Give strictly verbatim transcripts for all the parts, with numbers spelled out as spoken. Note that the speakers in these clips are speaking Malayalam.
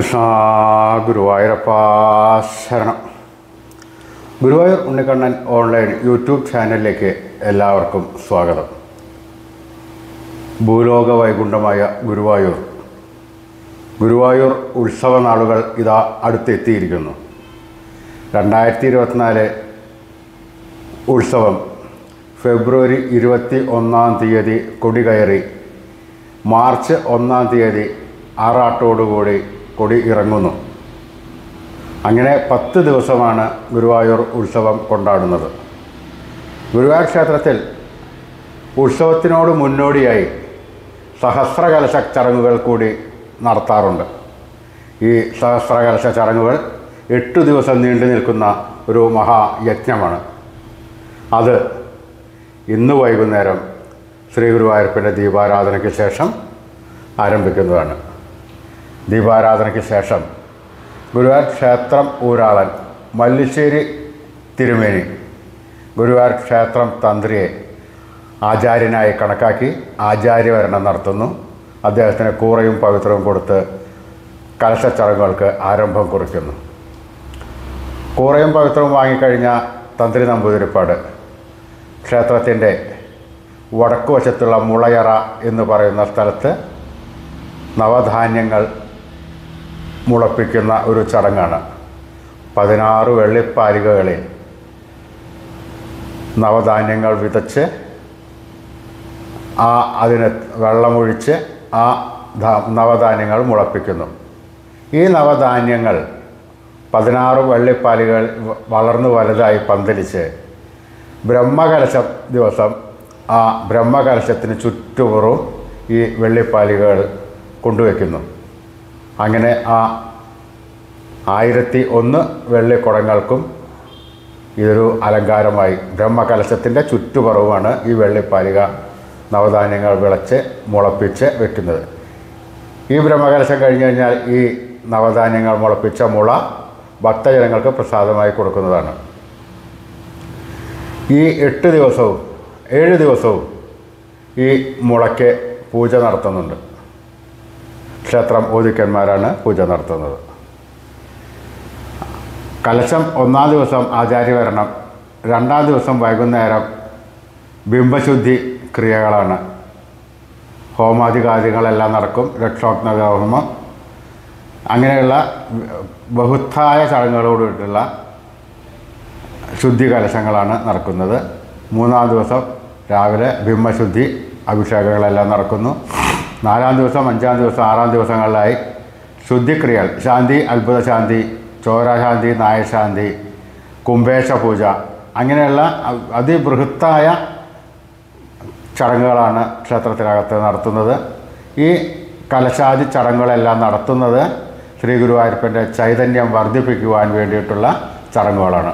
കൃഷ്ണ ഗുരുവായൂരപ്പ ശരണം. ഗുരുവായൂർ ഉണ്ണിക്കണ്ണൻ ഓൺലൈൻ യൂട്യൂബ് ചാനലിലേക്ക് എല്ലാവർക്കും സ്വാഗതം. ഭൂലോക വൈകുണ്ഠമായ ഗുരുവായൂർ ഗുരുവായൂർ ഉത്സവ നാളുകൾ ഇതാ അടുത്തെത്തിയിരിക്കുന്നു. രണ്ടായിരത്തി ഇരുപത്തിനാല് ഉത്സവം ഫെബ്രുവരി ഇരുപത്തി ഒന്നാം തീയതി കൊടി കയറി മാർച്ച് ഒന്നാം തീയതി ആറാട്ടോടുകൂടി കൊടി ഇറങ്ങുന്നു. അങ്ങനെ പത്ത് ദിവസമാണ് ഗുരുവായൂർ ഉത്സവം കൊണ്ടാടുന്നത്. ഗുരുവായൂർ ക്ഷേത്രത്തിൽ ഉത്സവത്തിനോട് മുന്നോടിയായി സഹസ്രകലശ ചടങ്ങുകൾ കൂടി നടത്താറുണ്ട്. ഈ സഹസ്രകലശ ചടങ്ങുകൾ എട്ടു ദിവസം നീണ്ടു നിൽക്കുന്ന ഒരു മഹായജ്ഞമാണ്. അത് ഇന്ന് വൈകുന്നേരം ശ്രീ ഗുരുവായൂരപ്പൻ്റെ ദീപാരാധനയ്ക്ക് ശേഷം ആരംഭിക്കുന്നതാണ്. ദീപാരാധനയ്ക്ക് ശേഷം ഗുരുവായൂർ ക്ഷേത്രം ഊരാളൻ മല്ലിശ്ശേരി തിരുമേനി ഗുരുവായൂർ ക്ഷേത്രം തന്ത്രിയെ ആചാര്യനായി കണക്കാക്കി ആചാര്യവരണം നടത്തുന്നു. അദ്ദേഹത്തിന് കൂറയും പവിത്രവും കൊടുത്ത് കലശച്ചടങ്ങുകൾക്ക് ആരംഭം കുറിക്കുന്നു. കൂറയും പവിത്രവും വാങ്ങിക്കഴിഞ്ഞ തന്ത്രി നമ്പൂതിരിപ്പാട് ക്ഷേത്രത്തിൻ്റെ വടക്കുവശത്തുള്ള മുളയറ എന്ന് പറയുന്ന സ്ഥലത്ത് നവധാന്യങ്ങൾ മുളപ്പിക്കുന്ന ഒരു ചടങ്ങാണ്. പതിനാറ് വെള്ളിപ്പാലികകളിൽ നവധാന്യങ്ങൾ വിതച്ച് ആ അതിന് വെള്ളമൊഴിച്ച് ആ നവധാന്യങ്ങൾ മുളപ്പിക്കുന്നു. ഈ നവധാന്യങ്ങൾ പതിനാറ് വെള്ളിപ്പാലികൾ വളർന്നു വലുതായി പന്തലിച്ച് ബ്രഹ്മകലശം ദിവസം ആ ബ്രഹ്മകലശത്തിന് ചുറ്റുപുറവും ഈ വെള്ളിപ്പാലികൾ കൊണ്ടുവയ്ക്കുന്നു. അങ്ങനെ ആ ആയിരത്തി ഒന്ന് വെള്ളിക്കുടങ്ങൾക്കും ഇതൊരു അലങ്കാരമായി ബ്രഹ്മകലശത്തിൻ്റെ ചുറ്റുപുറവുമാണ് ഈ വെള്ളിപ്പാലിക നവധാന്യങ്ങൾ വിളച്ച് മുളപ്പിച്ച് വെക്കുന്നത്. ഈ ബ്രഹ്മകലശം കഴിഞ്ഞ് കഴിഞ്ഞാൽ ഈ നവധാന്യങ്ങൾ മുളപ്പിച്ച മുള ഭക്തജനങ്ങൾക്ക് പ്രസാദമായി കൊടുക്കുന്നതാണ്. ഈ എട്ട് ദിവസവും ഏഴ് ദിവസവും ഈ മുളയ്ക്ക് പൂജ നടത്തുന്നുണ്ട്. ക്ഷേത്രം ഓദിക്കന്മാരാണ് പൂജ നടത്തുന്നത്. കലശം ഒന്നാം ദിവസം ആചാര്യവരണം, രണ്ടാം ദിവസം വൈകുന്നേരം ബിംബശുദ്ധി ക്രിയകളാണ്. ഹോമാദികാദികളെല്ലാം നടക്കും. രക്ഷോത്നക ഹോമം അങ്ങനെയുള്ള ബഹുത്തായ ചടങ്ങുകളോടുകൂടിയിട്ടുള്ള ശുദ്ധി കലശങ്ങളാണ് നടക്കുന്നത്. മൂന്നാം ദിവസം രാവിലെ ബിംബശുദ്ധി അഭിഷേകങ്ങളെല്ലാം നടക്കുന്നു. നാലാം ദിവസം അഞ്ചാം ദിവസം ആറാം ദിവസങ്ങളിലായി ശുദ്ധിക്രിയകൾ, ശാന്തി, അത്ഭുത ശാന്തി, ചോരശാന്തി, നായശാന്തി, കുംഭേശ പൂജ അങ്ങനെയുള്ള അതിബൃഹത്തായ ചടങ്ങുകളാണ് ക്ഷേത്രത്തിനകത്ത് നടത്തുന്നത്. ഈ കലശാദി ചടങ്ങുകളെല്ലാം നടത്തുന്നത് ശ്രീ ഗുരുവായൂരപ്പൻ്റെ ചൈതന്യം വർദ്ധിപ്പിക്കുവാൻ വേണ്ടിയിട്ടുള്ള ചടങ്ങുകളാണ്.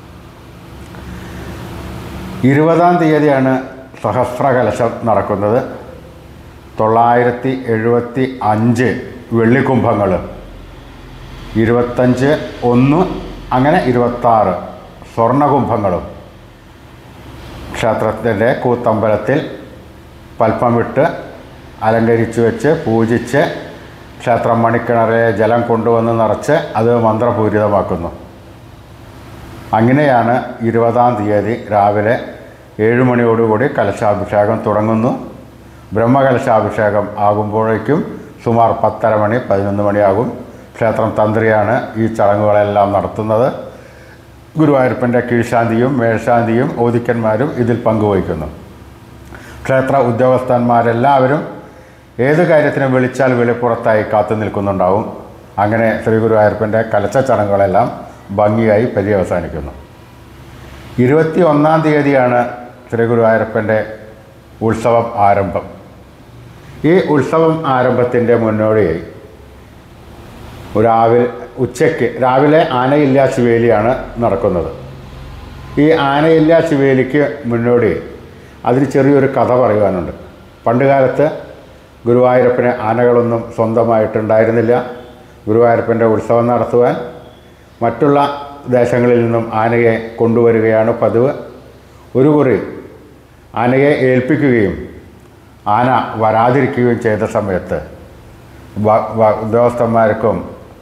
ഇരുപതാം തീയതിയാണ് സഹസ്രകലശം നടക്കുന്നത്. തൊള്ളായിരത്തി എഴുപത്തി അഞ്ച് വെള്ളിക്കുംഭങ്ങൾ, ഇരുപത്തഞ്ച് ഒന്ന് അങ്ങനെ ഇരുപത്താറ് സ്വർണ്ണകുംഭങ്ങളും ക്ഷേത്രത്തിൻ്റെ കൂത്തമ്പലത്തിൽ പൽപ്പമിട്ട് അലങ്കരിച്ചു വെച്ച് പൂജിച്ച് ക്ഷേത്രം മണിക്കിണറെ ജലം കൊണ്ടുവന്ന് നിറച്ച് അത് മന്ത്രപൂരിതമാക്കുന്നു. അങ്ങനെയാണ് ഇരുപതാം തീയതി രാവിലെ ഏഴ് മണിയോടുകൂടി കലശാഭിഷേകം തുടങ്ങുന്നു. ബ്രഹ്മകലശാഭിഷേകം ആകുമ്പോഴേക്കും സുമാർ പത്തര മണി പതിനൊന്ന് മണിയാകും. ക്ഷേത്രം തന്ത്രിയാണ് ഈ ചടങ്ങുകളെല്ലാം നടത്തുന്നത്. ഗുരുവായൂരപ്പൻ്റെ കീഴ്ശാന്തിയും മേൽശാന്തിയും ഓദിക്കന്മാരും ഇതിൽ പങ്കുവഹിക്കുന്നു. ക്ഷേത്ര ഉദ്യോഗസ്ഥന്മാരെല്ലാവരും ഏത് കാര്യത്തിനും വിളിച്ചാൽ വെളിപ്പുറത്തായി കാത്തു നിൽക്കുന്നുണ്ടാവും. അങ്ങനെ ശ്രീ ഗുരുവായൂരപ്പൻ്റെ കലശ ചടങ്ങുകളെല്ലാം ഭംഗിയായി പര്യവസാനിക്കുന്നു. ഇരുപത്തി ഒന്നാം തീയതിയാണ് ശ്രീ ഗുരുവായൂരപ്പൻ്റെ ഉത്സവം ആരംഭം. ഈ ഉത്സവം ആരംഭത്തിൻ്റെ മുന്നോടിയായി രാവിലെ ഉച്ചയ്ക്ക് രാവിലെ ആനയില്ലാ ശിവേലിയാണ് നടക്കുന്നത്. ഈ ആനയില്ലാ ശിവേലിക്ക് മുന്നോടി അതിന് ചെറിയൊരു കഥ പറയുവാനുണ്ട്. പണ്ടുകാലത്ത് ഗുരുവായൂരപ്പന് ആനകളൊന്നും സ്വന്തമായിട്ടുണ്ടായിരുന്നില്ല. ഗുരുവായൂരപ്പൻ്റെ ഉത്സവം നടത്തുവാൻ മറ്റുള്ള ദേശങ്ങളിൽ നിന്നും ആനയെ കൊണ്ടുവരികയാണ് പതിവ്. ഒരു കുറി ആനയെ ഏൽപ്പിക്കുകയും ആന വരാതിരിക്കുകയും ചെയ്ത സമയത്ത് ഉദ്യോഗസ്ഥന്മാർക്കും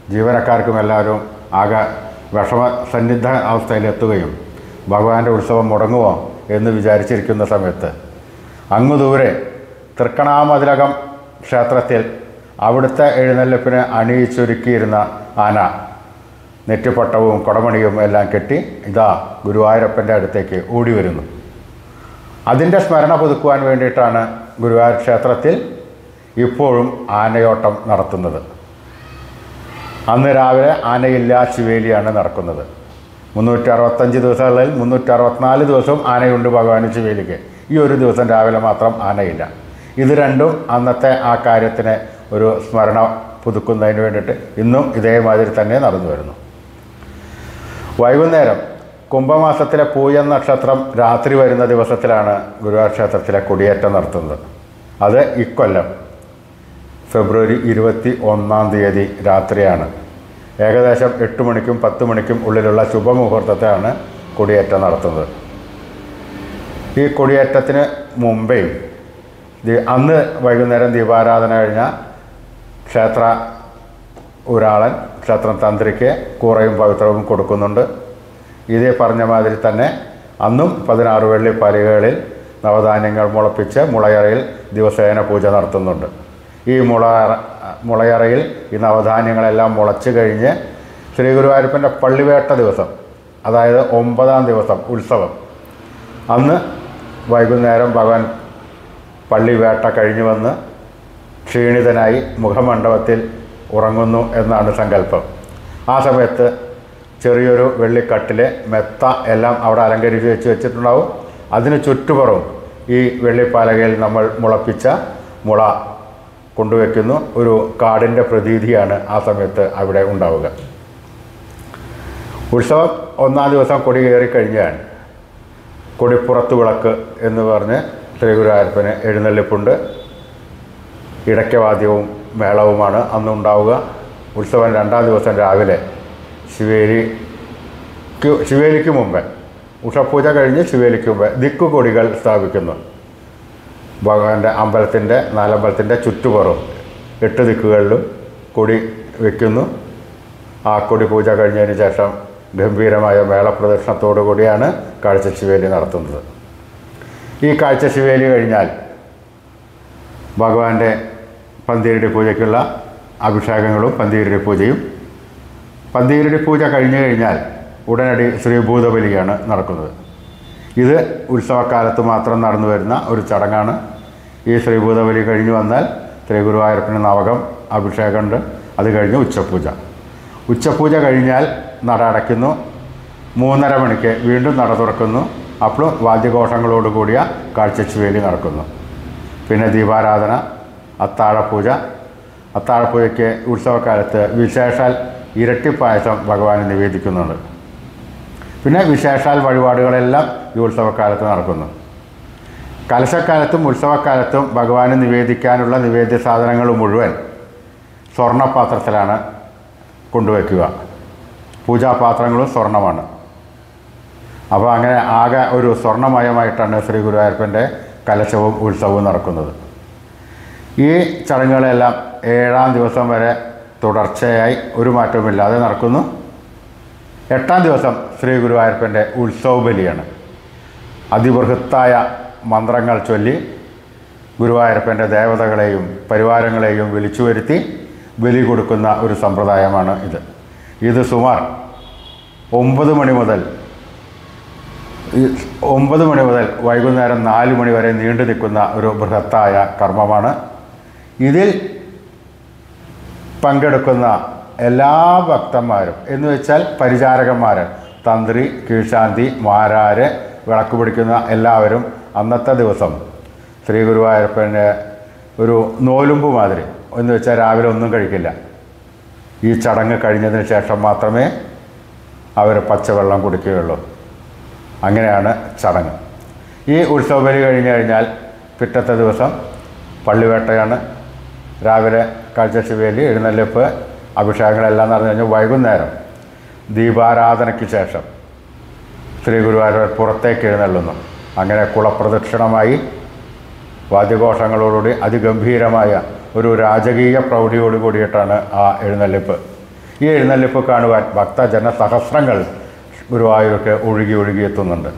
ജീവനക്കാർക്കും എല്ലാവരും ആകെ വിഷമസന്നിഗ്ധ അവസ്ഥയിലെത്തുകയും ഭഗവാന്റെ ഉത്സവം മുടങ്ങുമോ എന്ന് വിചാരിച്ചിരിക്കുന്ന സമയത്ത് അങ്ങു ദൂരെ തൃക്കണാമതിലകം ക്ഷേത്രത്തിൽ അവിടുത്തെ എഴുന്നള്ളിപ്പിന് അണിയിച്ചൊരുക്കിയിരുന്ന ആന നെറ്റിപ്പട്ടവും കുടമണിയും എല്ലാം കെട്ടി ഇതാ ഗുരുവായൂരപ്പൻ്റെ അടുത്തേക്ക് ഓടി വരുന്നു. അതിൻ്റെ സ്മരണ പുതുക്കുവാൻ വേണ്ടിയിട്ടാണ് ഗുരുവായൂർ ക്ഷേത്രത്തിൽ ഇപ്പോഴും ആനയോട്ടം നടത്തുന്നത്. അന്ന് രാവിലെ ആനയില്ല ശിവേലിയാണ് നടക്കുന്നത്. മുന്നൂറ്റി അറുപത്തഞ്ച് ദിവസങ്ങളിൽ മുന്നൂറ്റി അറുപത്തിനാല് ദിവസവും ആനയുണ്ട് ഭഗവാന് ശിവേലിക്ക്. ഈ ഒരു ദിവസം രാവിലെ മാത്രം ആനയില്ല. ഇത് രണ്ടും അന്നത്തെ ആ കാര്യത്തിന് ഒരു സ്മരണ പുതുക്കുന്നതിന് വേണ്ടിയിട്ട് ഇന്നും ഇതേമാതിരി തന്നെ നടന്നു വരുന്നു. വൈകുന്നേരം കുംഭമാസത്തിലെ പൂയം നക്ഷത്രം രാത്രി വരുന്ന ദിവസത്തിലാണ് ഗുരുവായൂർ ക്ഷേത്രത്തിലെ കൊടിയേറ്റം നടത്തുന്നത്. അത് ഇക്കൊല്ലം ഫെബ്രുവരി ഇരുപത്തി ഒന്നാം തീയതി രാത്രിയാണ്. ഏകദേശം എട്ട് മണിക്കും പത്ത് മണിക്കും ഉള്ളിലുള്ള ശുഭമുഹൂർത്തത്തിലാണ് കൊടിയേറ്റം നടത്തുന്നത്. ഈ കൊടിയേറ്റത്തിന് മുമ്പേ അന്ന് വൈകുന്നേരം ദീപാരാധന കഴിഞ്ഞ ക്ഷേത്ര ഊരാളൻ ക്ഷേത്രം തന്ത്രിക്ക് കൂറയും പവിത്രവും കൊടുക്കുന്നുണ്ട്. ഇതേ പറഞ്ഞ മാതിരി തന്നെ അന്നും പതിനാറ് വെള്ളി പലികകളിൽ നവധാന്യങ്ങൾ മുളപ്പിച്ച് മുളയറയിൽ ദിവസേന പൂജ നടത്തുന്നുണ്ട്. ഈ മുള മുളയറയിൽ ഈ നവധാന്യങ്ങളെല്ലാം മുളച്ച് കഴിഞ്ഞ് ശ്രീ ഗുരുവായൂരപ്പൻ്റെ പള്ളിവേട്ട ദിവസം, അതായത് ഒമ്പതാം ദിവസം ഉത്സവം, അന്ന് വൈകുന്നേരം ഭഗവാൻ പള്ളിവേട്ട കഴിഞ്ഞു വന്ന് ക്ഷീണിതനായി മുഖമണ്ഡപത്തിൽ ഉറങ്ങുന്നു എന്നാണ് സങ്കല്പം. ആ സമയത്ത് ചെറിയൊരു വെള്ളിക്കട്ടിൽ മെത്ത എല്ലാം അവിടെ അലങ്കരിച്ച് വെച്ച് വെച്ചിട്ടുണ്ടാവും. അതിന് ചുറ്റുപുറവും ഈ വെള്ളിപ്പാലകയിൽ നമ്മൾ മുളപ്പിച്ച മുള കൊണ്ടുവയ്ക്കുന്നു. ഒരു കാടിൻ്റെ പ്രതീതിയാണ് ആ സമയത്ത് അവിടെ ഉണ്ടാവുക. ഉത്സവം ഒന്നാം ദിവസം കൊടി കയറി കഴിഞ്ഞാൽ കൊടിപ്പുറത്ത് വിളക്ക് എന്ന് പറഞ്ഞ് ശ്രീ ഗുരുവായൂരപ്പന് എഴുന്നള്ളിപ്പുണ്ട്. ഇടയ്ക്കവാദ്യവും മേളവുമാണ് അന്നുണ്ടാവുക. ഉത്സവം രണ്ടാം ദിവസം രാവിലെ ശിവേലിക്ക് ശിവേലിക്ക് മുമ്പേ ഉഷപൂജ കഴിഞ്ഞ് ശിവേലിക്ക് മുമ്പേ ദിക്കുകൊടികൾ സ്ഥാപിക്കുന്നു. ഭഗവാന്റെ അമ്പലത്തിൻ്റെ നാലമ്പലത്തിൻ്റെ ചുറ്റുപുറവും എട്ട് ദിക്കുകളിലും കൊടി വയ്ക്കുന്നു. ആ കൊടി പൂജ കഴിഞ്ഞതിന് ശേഷം ഗംഭീരമായ മേളപ്രദക്ഷിണത്തോടു കൂടിയാണ് കാഴ്ച ശിവേലി നടത്തുന്നത്. ഈ കാഴ്ച ശിവേലി കഴിഞ്ഞാൽ ഭഗവാന്റെ പന്തീരടി പൂജയ്ക്കുള്ള അഭിഷേകങ്ങളും പന്തീരടി പൂജയും. പന്തീരടി പൂജ കഴിഞ്ഞു കഴിഞ്ഞാൽ ഉടനടി ശ്രീഭൂതബലിയാണ് നടക്കുന്നത്. ഇത് ഉത്സവക്കാലത്ത് മാത്രം നടന്നു വരുന്ന ഒരു ചടങ്ങാണ്. ഈ ശ്രീഭൂതബലി കഴിഞ്ഞു വന്നാൽ ശ്രീ ഗുരുവായൂരപ്പന് നവകം അഭിഷേകമുണ്ട്. അത് കഴിഞ്ഞ് ഉച്ചപൂജ. ഉച്ചപൂജ കഴിഞ്ഞാൽ നട അടയ്ക്കുന്നു. മൂന്നര മണിക്ക് വീണ്ടും നട തുറക്കുന്നു. അപ്പോഴും വാദ്യഘോഷങ്ങളോടുകൂടിയ കാഴ്ചശിവേലി നടക്കുന്നു. പിന്നെ ദീപാരാധന, അത്താഴപൂജ. അത്താഴപൂജയ്ക്ക് ഉത്സവക്കാലത്ത് വിശേഷാൽ ഇരട്ടിപ്പായസം ഭഗവാന് നിവേദിക്കുന്നുണ്ട്. പിന്നെ വിശേഷാൽ വഴിപാടുകളെല്ലാം ഈ ഉത്സവക്കാലത്ത് നടക്കുന്നു. കലശക്കാലത്തും ഉത്സവക്കാലത്തും ഭഗവാന് നിവേദിക്കാനുള്ള നിവേദ്യ സാധനങ്ങൾ മുഴുവൻ സ്വർണ്ണപാത്രത്തിലാണ് കൊണ്ടുവയ്ക്കുക. പൂജാപാത്രങ്ങളും സ്വർണ്ണമാണ്. അപ്പോൾ അങ്ങനെ ആകെ ഒരു സ്വർണ്ണമയമായിട്ടാണ് ശ്രീ ഗുരുവായൂരപ്പൻ്റെ കലശവും ഉത്സവവും നടക്കുന്നത്. ഈ ചടങ്ങുകളെല്ലാം ഏഴാം ദിവസം വരെ തുടർച്ചയായി ഒരു മാറ്റവുമില്ലാതെ നടക്കുന്നു. എട്ടാം ദിവസം ശ്രീ ഗുരുവായൂരപ്പൻ്റെ ഉത്സവ ബലിയാണ്. അതിബൃഹത്തായ മന്ത്രങ്ങൾ ചൊല്ലി ഗുരുവായൂരപ്പൻ്റെ ദേവതകളെയും പരിവാരങ്ങളെയും വിളിച്ചു വരുത്തി ബലി കൊടുക്കുന്ന ഒരു സമ്പ്രദായമാണ് ഇത്. ഇത് സുമാർ ഒമ്പത് മണി മുതൽ ഒമ്പത് മണി മുതൽ വൈകുന്നേരം നാല് മണി വരെ നീണ്ടു നിൽക്കുന്ന ഒരു ബൃഹത്തായ കർമ്മമാണ്. ഇതിൽ പങ്കെടുക്കുന്ന എല്ലാ ഭക്തന്മാരും എന്ന് വെച്ചാൽ പരിചാരകന്മാർ, തന്ത്രി, കീഴ്ശാന്തി, മാരാര്, വിളക്ക് പിടിക്കുന്ന എല്ലാവരും അന്നത്തെ ദിവസം ശ്രീ ഗുരുവായൂരപ്പൻ്റെ ഒരു നോലുമ്പ് മാതിരി എന്ന് വെച്ചാൽ രാവിലെ ഒന്നും കഴിക്കില്ല. ഈ ചടങ്ങ് കഴിഞ്ഞതിന് ശേഷം മാത്രമേ അവർ പച്ചവെള്ളം കുടിക്കുകയുള്ളൂ. അങ്ങനെയാണ് ചടങ്ങ്. ഈ ഉത്സവ ബലി കഴിഞ്ഞ് കഴിഞ്ഞാൽ പിറ്റത്തെ ദിവസം പള്ളിവേട്ടയാണ്. രാവിലെ കാഴ്ചശിവേലി, എഴുന്നള്ളിപ്പ്, അഭിഷേകങ്ങളെല്ലാം നടന്നു കഴിഞ്ഞ് വൈകുന്നേരം ദീപാരാധനയ്ക്ക് ശേഷം ശ്രീ ഗുരുവായൂർ പുറത്തേക്ക് എഴുന്നള്ളുന്നു. അങ്ങനെ കുളപ്രദക്ഷിണമായി വാദ്യഘോഷങ്ങളോടുകൂടി അതിഗംഭീരമായ ഒരു രാജകീയ പ്രൗഢിയോട് കൂടിയിട്ടാണ് ആ എഴുന്നള്ളിപ്പ്. ഈ എഴുന്നള്ളിപ്പ് കാണുവാൻ ഭക്തജന സഹസ്രങ്ങൾ ഗുരുവായൂർക്ക് ഒഴുകി ഒഴുകി എത്തുന്നുണ്ട്.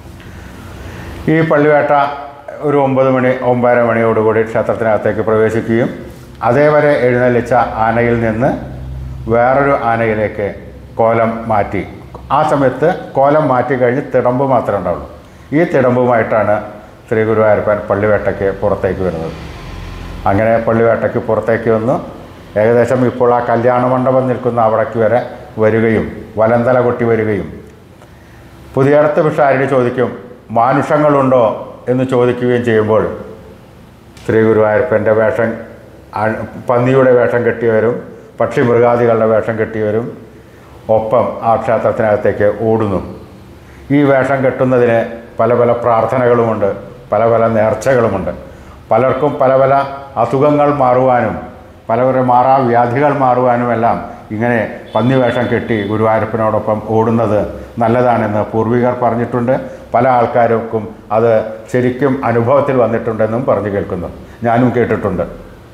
ഈ പള്ളിവേട്ട ഒരു ഒമ്പത് മണി ഒമ്പതര മണിയോടുകൂടി ക്ഷേത്രത്തിനകത്തേക്ക് പ്രവേശിക്കുകയും അതേവരെ എഴുന്നള്ളിച്ച ആനയിൽ നിന്ന് വേറൊരു ആനയിലേക്ക് കോലം മാറ്റി, ആ സമയത്ത് കോലം മാറ്റി കഴിഞ്ഞ് തിടമ്പ് മാത്രമേ ഉണ്ടാവുള്ളൂ. ഈ തിടമ്പുമായിട്ടാണ് ശ്രീ ഗുരുവായൂരപ്പൻ പള്ളിവേട്ടയ്ക്ക് പുറത്തേക്ക് വരുന്നത്. അങ്ങനെ പള്ളിവേട്ടയ്ക്ക് പുറത്തേക്ക് വന്നു ഏകദേശം ഇപ്പോൾ ആ കല്യാണ മണ്ഡപം നിൽക്കുന്ന അവിടേക്ക് വരെ വരികയും വലന്തല കൊട്ടി വരികയും പുതിയടത്ത് പിഷാരടി ചോദിക്കും മാനുഷങ്ങളുണ്ടോ എന്ന് ചോദിക്കുകയും ചെയ്യുമ്പോൾ ശ്രീ ഗുരുവായൂരപ്പൻ്റെ വേഷം പന്നിയുടെ വേഷം കെട്ടിയവരും പക്ഷി മൃഗാദികളുടെ വേഷം കെട്ടിയവരും ഒപ്പം ആ ക്ഷേത്രത്തിനകത്തേക്ക് ഓടുന്നു. ഈ വേഷം കെട്ടുന്നതിന് പല പല പ്രാർത്ഥനകളുമുണ്ട്, പല പല നേർച്ചകളുമുണ്ട്. പലർക്കും പല പല അസുഖങ്ങൾ മാറുവാനും പല പല മാറാവ്യാധികൾ മാറുവാനുമെല്ലാം ഇങ്ങനെ പന്നിവേഷം കെട്ടി ഗുരുവായൂരപ്പനോടൊപ്പം ഓടുന്നത് നല്ലതാണെന്ന് പൂർവികർ പറഞ്ഞിട്ടുണ്ട്. പല ആൾക്കാർക്കും അത് ശരിക്കും അനുഭവത്തിൽ വന്നിട്ടുണ്ടെന്നും പറഞ്ഞു കേൾക്കുന്നു, ഞാനും കേട്ടിട്ടുണ്ട്.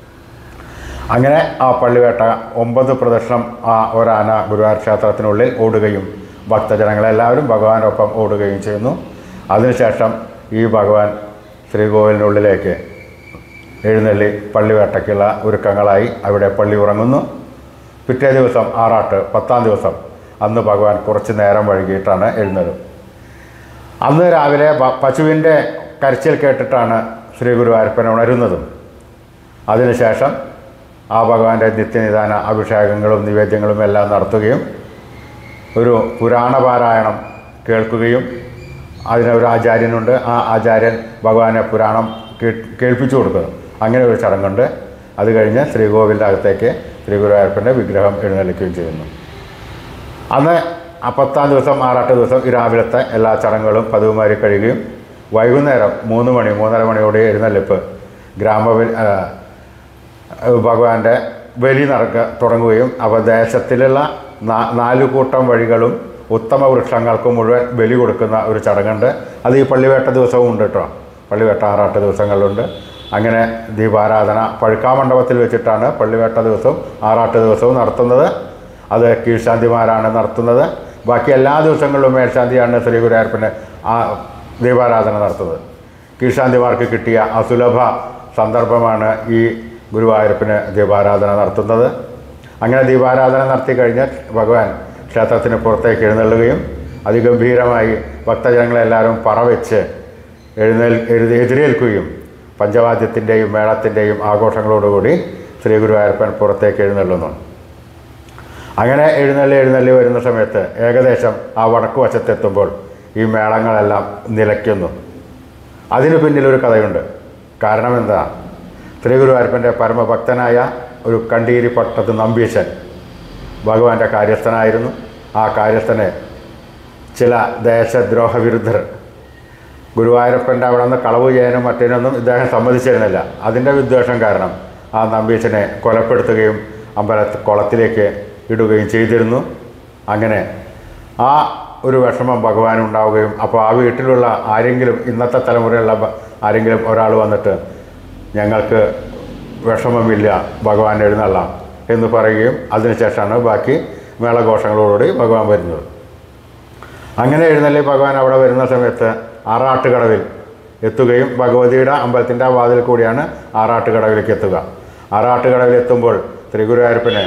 അങ്ങനെ ആ പള്ളിവേട്ട ഒമ്പത് പ്രദക്ഷിണം ആ ഒരാന ഗുരുവായൂർ ക്ഷേത്രത്തിനുള്ളിൽ ഓടുകയും ഭക്തജനങ്ങളെല്ലാവരും ഭഗവാനൊപ്പം ഓടുകയും ചെയ്യുന്നു. അതിനുശേഷം ഈ ഭഗവാൻ ശ്രീകോവിലിനുള്ളിലേക്ക് എഴുന്നള്ളി പള്ളിവേട്ടയ്ക്കുള്ള ഒരുക്കങ്ങളായി അവിടെ പള്ളി ഉറങ്ങുന്നു. പിറ്റേ ദിവസം ആറാട്ട് പത്താം ദിവസം അന്ന് ഭഗവാൻ കുറച്ച് നേരം വൈകിട്ടാണ് എഴുന്നള്ളും. അന്ന് രാവിലെ പശുവിൻ്റെ കരച്ചിൽ കേട്ടിട്ടാണ് ശ്രീ ഗുരുവായൂരപ്പൻ ഉണരുന്നതും. അതിനുശേഷം ആ ഭഗവാന്റെ നിത്യനിദാന അഭിഷേകങ്ങളും നിവേദ്യങ്ങളും എല്ലാം നടത്തുകയും ഒരു പുരാണപാരായണം കേൾക്കുകയും അതിനൊരു ആചാര്യനുണ്ട്, ആ ആചാര്യൻ ഭഗവാനെ പുരാണം കേൾപ്പിച്ചു കൊടുക്കുന്നു. അങ്ങനെ ഒരു ചടങ്ങുണ്ട്. അത് കഴിഞ്ഞ് ശ്രീകോവിലിൻ്റെ അകത്തേക്ക് ശ്രീ ഗുരുവായൂരപ്പൻ്റെ വിഗ്രഹം എഴുന്നള്ളിക്കുകയും ചെയ്യുന്നു. അന്ന് ആ പത്താം ദിവസം ആറാട്ട് ദിവസം ഈ രാവിലത്തെ എല്ലാ ചടങ്ങുകളും പതിവുമാരി കഴിയുകയും വൈകുന്നേരം മൂന്ന് മണി മൂന്നര മണിയോടെ എഴുന്നള്ളിപ്പ് ഗ്രാമബലി ഭഗവാന്റെ ബലി നടക്ക തുടങ്ങുകയും അപ്പോൾ ദേശത്തിലുള്ള നാലു കൂട്ടം വഴികളും ഉത്തമ വൃക്ഷങ്ങൾക്ക് മുഴുവൻ ബലി കൊടുക്കുന്ന ഒരു ചടങ്ങുണ്ട്. അത് ഈ പള്ളിവേട്ട ദിവസവും ഉണ്ട് കേട്ടോ. പള്ളിവേട്ട ആറാട്ട് ദിവസങ്ങളിലുണ്ട്. അങ്ങനെ ദീപാരാധന പഴുക്കാമണ്ഡപത്തിൽ വെച്ചിട്ടാണ് പള്ളിവേട്ട ദിവസവും ആറാട്ട് ദിവസവും നടത്തുന്നത്. അത് കീഴ്ശാന്തിമാരാണ് നടത്തുന്നത്. ബാക്കി എല്ലാ ദിവസങ്ങളിലും മേൽശാന്തിയാണ് ശ്രീ ഗുരുവായൂരപ്പന് ആ ദീപാരാധന നടത്തുന്നത്. കീഴ്ശാന്തിമാർക്ക് കിട്ടിയ അസുലഭ സന്ദർഭമാണ് ഈ ഗുരുവായൂരപ്പന് ദീപാരാധന നടത്തുന്നത്. അങ്ങനെ ദീപാരാധന നടത്തി കഴിഞ്ഞ് ഭഗവാൻ ക്ഷേത്രത്തിന് പുറത്തേക്ക് എഴുന്നള്ളുകയും അതിഗംഭീരമായി ഭക്തജനങ്ങളെല്ലാവരും പറവെച്ച് എഴുന്നേൽ എഴുതി എതിരേൽക്കുകയും പഞ്ചവാദ്യത്തിൻ്റെയും മേളത്തിൻ്റെയും ആഘോഷങ്ങളോടുകൂടി ശ്രീ ഗുരുവായൂരപ്പൻ പുറത്തേക്ക് എഴുന്നള്ളുന്നു. അങ്ങനെ എഴുന്നള്ളി എഴുന്നള്ളി വരുന്ന സമയത്ത് ഏകദേശം ആ വടക്കു വശത്തെത്തുമ്പോൾ ഈ മേളങ്ങളെല്ലാം നിലയ്ക്കുന്നു. അതിനു പിന്നിലൊരു കഥയുണ്ട്. കാരണം എന്താ? ശ്രീ ഗുരുവായൂരപ്പൻ്റെ പരമഭക്തനായ ഒരു കണ്ടീരി പട്ടത്ത് നമ്പീശൻ ഭഗവാന്റെ കാര്യസ്ഥനായിരുന്നു. ആ കാര്യസ്ഥനെ ചില ദേശദ്രോഹ വിരുദ്ധർ ഗുരുവായൂരപ്പൻ്റെ അവിടെ നിന്ന് കളവ് ചെയ്യാനും മറ്റേനൊന്നും ഇദ്ദേഹം സമ്മതിച്ചിരുന്നില്ല. അതിൻ്റെ വിദ്വേഷം കാരണം ആ നമ്പീശനെ കൊലപ്പെടുത്തുകയും അമ്പല കുളത്തിലേക്ക് ഇടുകയും ചെയ്തിരുന്നു. അങ്ങനെ ആ ഒരു വിഷമം ഭഗവാനുണ്ടാവുകയും അപ്പോൾ ആ വീട്ടിലുള്ള ആരെങ്കിലും ഇന്നത്തെ തലമുറയുള്ള ആരെങ്കിലും ഒരാൾ വന്നിട്ട് ഞങ്ങൾക്ക് വിഷമമില്ല ഭഗവാൻ എഴുന്നള്ളാം എന്ന് പറയുകയും അതിനുശേഷമാണ് ബാക്കി മേളഘോഷങ്ങളോടുകൂടി ഭഗവാൻ വരുന്നത്. അങ്ങനെ എഴുന്നള്ളി ഭഗവാൻ അവിടെ വരുന്ന സമയത്ത് ആറാട്ടുകടവിൽ എത്തുകയും ഭഗവതിയുടെ അമ്പലത്തിൻ്റെ ആ വാതിൽ കൂടിയാണ് ആറാട്ടുകടവിലേക്ക് എത്തുക. ആറാട്ടുകടവിൽ എത്തുമ്പോൾ ശ്രീ ഗുരുവായൂരപ്പന്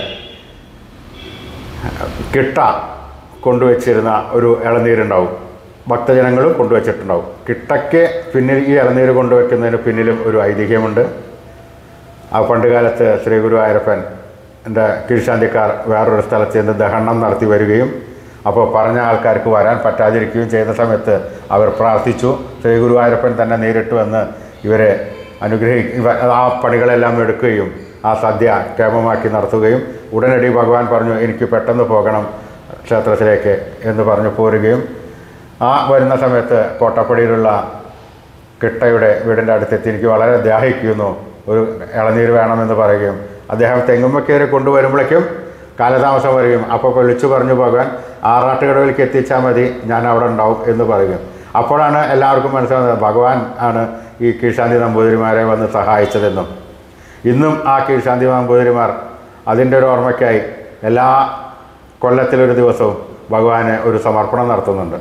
കിട്ട കൊണ്ടുവച്ചിരുന്ന ഒരു ഇളനീരുണ്ടാവും. ഭക്തജനങ്ങളും കൊണ്ടുവച്ചിട്ടുണ്ടാവും. കിട്ടയ്ക്ക് പിന്നിൽ ഈ ഇളനീര് കൊണ്ടുവയ്ക്കുന്നതിന് പിന്നിലും ഒരു ഐതിഹ്യമുണ്ട്. ആ പണ്ടുകാലത്ത് ശ്രീ ഗുരുവായൂരപ്പൻ എൻ്റെ കീഴ്ശാന്തിക്കാർ വേറൊരു സ്ഥലത്ത് നിന്ന് ദഹനം നടത്തി വരികയും അപ്പോൾ പറഞ്ഞ ആൾക്കാർക്ക് വരാൻ പറ്റാതിരിക്കുകയും ചെയ്ത സമയത്ത് അവർ പ്രാർത്ഥിച്ചു. ശ്രീ ഗുരുവായൂരപ്പൻ തന്നെ നേരിട്ട് വന്ന് ഇവരെ അനുഗ്രഹി ആ പണികളെല്ലാം എടുക്കുകയും ആ സദ്യ ക്ഷേമമാക്കി നടത്തുകയും ഉടനടി ഭഗവാൻ പറഞ്ഞു എനിക്ക് പെട്ടെന്ന് പോകണം ക്ഷേത്രത്തിലേക്ക് എന്ന് പറഞ്ഞു പോരുകയും ആ വരുന്ന സമയത്ത് കോട്ടപ്പടിയിലുള്ള കിട്ടയുടെ വീടിൻ്റെ അടുത്തെത്തി എനിക്ക് വളരെ ദാഹിക്കുന്നു, ഒരു ഇളനീര് വേണമെന്ന് പറയുകയും അദ്ദേഹം തെങ്ങുമ്മക്കേറി കൊണ്ടുവരുമ്പോഴേക്കും കാലതാമസം വരികയും അപ്പോൾ വിളിച്ചു പറഞ്ഞു ഭഗവാൻ ആറാട്ടുകടവിലേക്ക് എത്തിച്ചാൽ മതി, ഞാൻ അവിടെ ഉണ്ടാവും എന്ന് പറയും. അപ്പോഴാണ് എല്ലാവർക്കും മനസ്സിലാകുന്നത് ഭഗവാൻ ആണ് ഈ കീഴ്ശാന്തി നമ്പൂതിരിമാരെ വന്ന് സഹായിച്ചതെന്നും ഇന്നും ആ കീഴ്ശാന്തി നമ്പൂതിരിമാർ അതിൻ്റെ ഒരു ഓർമ്മയ്ക്കായി എല്ലാ കൊല്ലത്തിലൊരു ദിവസവും ഭഗവാന് ഒരു സമർപ്പണം നടത്തുന്നുണ്ട്.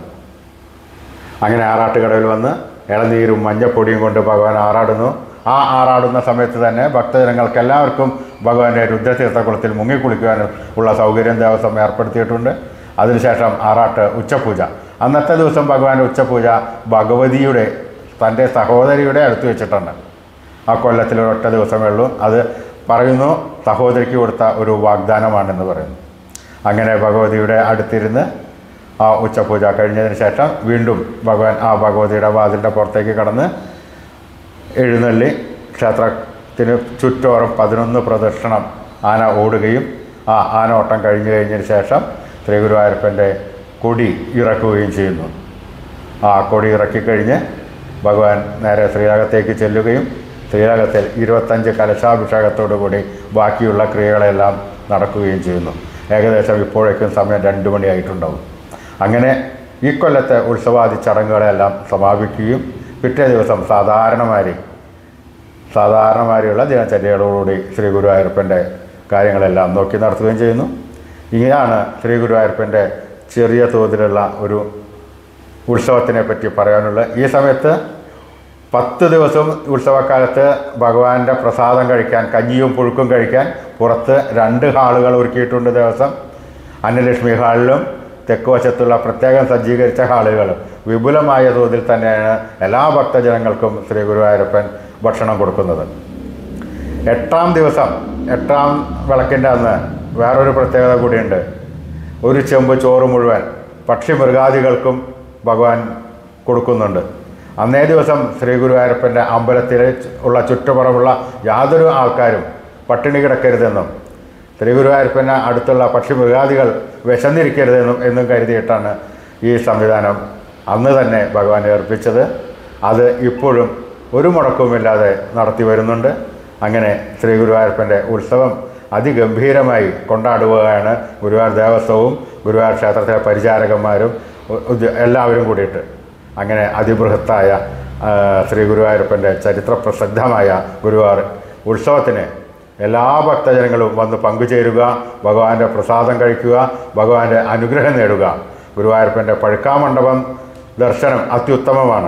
അങ്ങനെ ആറാട്ടുകടവിൽ വന്ന് ഇളനീരും മഞ്ഞപ്പൊടിയും കൊണ്ട് ഭഗവാൻ ആറാടുന്നു. ആ ആറാടുന്ന സമയത്ത് തന്നെ ഭക്തജനങ്ങൾക്ക് എല്ലാവർക്കും ഭഗവാന്റെ രുദ്രതീർത്ഥകുളത്തിൽ മുങ്ങിക്കുളിക്കുവാൻ ഉള്ള സൗകര്യം ദേവസ്വം ഏർപ്പെടുത്തിയിട്ടുണ്ട്. അതിനുശേഷം ആറാട്ട് ഉച്ചപൂജ. അന്നത്തെ ദിവസം ഭഗവാന്റെ ഉച്ചപൂജ ഭഗവതിയുടെ തൻ്റെ സഹോദരിയുടെ അടുത്ത് വെച്ചിട്ടുണ്ട്. ആ കൊല്ലത്തിൽ ഒരൊറ്റ ദിവസമേ ഉള്ളൂ. അത് പറയുന്നു സഹോദരിക്ക് കൊടുത്ത ഒരു വാഗ്ദാനമാണെന്ന് പറയുന്നു. അങ്ങനെ ഭഗവതിയുടെ അടുത്തിരുന്ന് ആ ഉച്ചപൂജ കഴിഞ്ഞതിന് ശേഷം വീണ്ടും ഭഗവാൻ ആ ഭഗവതിയുടെ വാതിലിൻ്റെ പുറത്തേക്ക് കടന്ന് എഴുന്നള്ളി ക്ഷേത്രത്തിന് ചുറ്റോറും പതിനൊന്ന് പ്രദക്ഷിണം ആന ഓടുകയും ആ ആന ഓട്ടം കഴിഞ്ഞു കഴിഞ്ഞതിന് ശേഷം ശ്രീ ഗുരുവായൂരപ്പൻ്റെ കൊടി ഇറക്കുകയും ചെയ്യുന്നു. ആ കൊടി ഇറക്കിക്കഴിഞ്ഞ് ഭഗവാൻ നേരെ ശ്രീലകത്തേക്ക് ചെല്ലുകയും ശ്രീലകത്തിൽ ഇരുപത്തഞ്ച് കലശാഭിഷേകത്തോടു കൂടി ബാക്കിയുള്ള ക്രിയകളെല്ലാം നടക്കുകയും ചെയ്യുന്നു. ഏകദേശം ഇപ്പോഴേക്കും സമയം രണ്ട് മണിയായിട്ടുണ്ടാവും. അങ്ങനെ ഈ കൊല്ലത്തെ ഉത്സവാദി ചടങ്ങുകളെല്ലാം സമാപിക്കുകയും പിറ്റേ ദിവസം സാധാരണമാരി സാധാരണമാരിയുള്ള ദിനചര്യകളോടുകൂടി ശ്രീ ഗുരുവായൂരപ്പൻ്റെ കാര്യങ്ങളെല്ലാം നോക്കി നടത്തുകയും ചെയ്യുന്നു. ഇങ്ങനെയാണ് ശ്രീ ഗുരുവായൂരപ്പൻ്റെ ചെറിയ തോതിലുള്ള ഒരു ഉത്സവത്തിനെ പറ്റി പറയാനുള്ളത്. ഈ സമയത്ത് പത്ത് ദിവസം ഉത്സവക്കാലത്ത് ഭഗവാന്റെ പ്രസാദം കഴിക്കാൻ, കഞ്ഞിയും പുഴുക്കും കഴിക്കാൻ പുറത്ത് രണ്ട് ഹാളുകൾ ഒരുക്കിയിട്ടുണ്ട് ദേവസ്വം. അന്നലക്ഷ്മി ഹാളിലും തെക്ക് വശത്തുള്ള പ്രത്യേകം സജ്ജീകരിച്ച ഹാളുകൾ വിപുലമായ തോതിൽ തന്നെയാണ് എല്ലാ ഭക്തജനങ്ങൾക്കും ശ്രീ ഗുരുവായൂരപ്പൻ ഭക്ഷണം കൊടുക്കുന്നത്. എട്ടാം ദിവസം എട്ടാം വിളക്കിൻ്റെ അന്ന് വേറൊരു പ്രത്യേകത കൂടിയുണ്ട്. ഒരു ചെമ്പ് ചോറ് മുഴുവൻ പക്ഷി മൃഗാദികൾക്കും ഭഗവാൻ കൊടുക്കുന്നുണ്ട്. അന്നേ ദിവസം ശ്രീ ഗുരുവായൂരപ്പൻ്റെ അമ്പലത്തിൽ ഉള്ള ചുറ്റുപുറമുള്ള യാതൊരു ആൾക്കാരും പട്ടിണി കിടക്കരുതെന്നും ശ്രീ ഗുരുവായൂരപ്പന് അടുത്തുള്ള പക്ഷി മൃഗാദികൾ വിശന്നിരിക്കരുതെന്നും എന്നും കരുതിയിട്ടാണ് ഈ സംവിധാനം അന്ന് തന്നെ ഭഗവാൻ ഏർപ്പിച്ചത്. അത് ഇപ്പോഴും ഒരു മുടക്കവുമില്ലാതെ നടത്തി വരുന്നുണ്ട്. അങ്ങനെ ശ്രീ ഗുരുവായൂരപ്പൻ്റെ ഉത്സവം അതിഗംഭീരമായി കൊണ്ടാടുകയാണ് ഗുരുവായൂർ ദേവസ്വവും ഗുരുവായൂർ ക്ഷേത്രത്തിലെ പരിചാരകന്മാരും എല്ലാവരും കൂടിയിട്ട്. അങ്ങനെ അതിബൃഹത്തായ ശ്രീ ഗുരുവായൂരപ്പൻ്റെ ചരിത്ര പ്രസിദ്ധമായ ഗുരുവായൂർ ഉത്സവത്തിന് എല്ലാ ഭക്തജനങ്ങളും വന്ന് പങ്കുചേരുക, ഭഗവാന്റെ പ്രസാദം കഴിക്കുക, ഭഗവാന്റെ അനുഗ്രഹം നേടുക. ഗുരുവായൂരപ്പൻ്റെ പഴുക്കാമണ്ഡപം ദർശനം അത്യുത്തമമാണ്.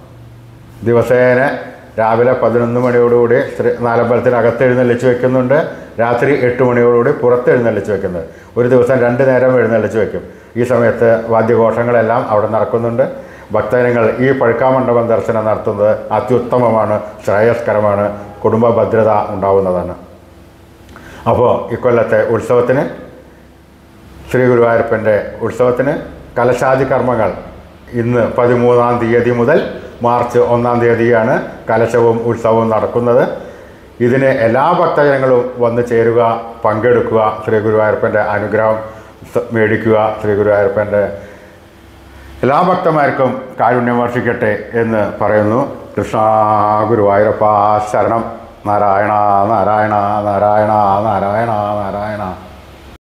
ദിവസേന രാവിലെ പതിനൊന്ന് മണിയോടുകൂടി ശ്രീ നാലമ്പലത്തിനകത്ത് എഴുന്നള്ളിച്ച് വയ്ക്കുന്നുണ്ട്. രാത്രി എട്ട് മണിയോടുകൂടി പുറത്ത് എഴുന്നള്ളിച്ച് വയ്ക്കുന്നത്. ഒരു ദിവസം രണ്ട് നേരം എഴുന്നള്ളിച്ച് വയ്ക്കും. ഈ സമയത്ത് വാദ്യഘോഷങ്ങളെല്ലാം അവിടെ നടക്കുന്നുണ്ട്. ഭക്തജനങ്ങൾ ഈ പഴുക്കാമണ്ഡപം ദർശനം നടത്തുന്നത് അത്യുത്തമമാണ്, ശ്രേയസ്കരമാണ്, കുടുംബ ഭദ്രത ഉണ്ടാവുന്നതാണ്. അപ്പോൾ ഇക്കൊല്ലത്തെ ഉത്സവത്തിന് ശ്രീ ഗുരുവായൂരപ്പൻ്റെ ഉത്സവത്തിന് കലശാദി കർമ്മങ്ങൾ ഇന്ന് പതിമൂന്നാം തീയതി മുതൽ മാർച്ച് ഒന്നാം തീയതിയാണ് കലശവും ഉത്സവവും നടക്കുന്നത്. ഇതിന് എല്ലാ ഭക്തജനങ്ങളും വന്ന് ചേരുക, പങ്കെടുക്കുക, ശ്രീ ഗുരുവായൂരപ്പൻ്റെ അനുഗ്രഹം മേടിക്കുക. ശ്രീ ഗുരുവായൂരപ്പൻ്റെ എല്ലാ ഭക്തന്മാർക്കും കാരുണ്യം വർഷിക്കട്ടെ എന്ന് പറയുന്നു. കൃഷ്ണ ഗുരുവായൂരപ്പ ശരണം. നാരായണ നാരായണ നാരായണ നാരായണ നാരായണ.